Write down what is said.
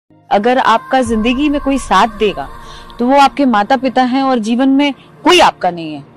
अगर आपका जिंदगी में कोई साथ देगा तो वो आपके माता पिता हैं और जीवन में कोई आपका नहीं है।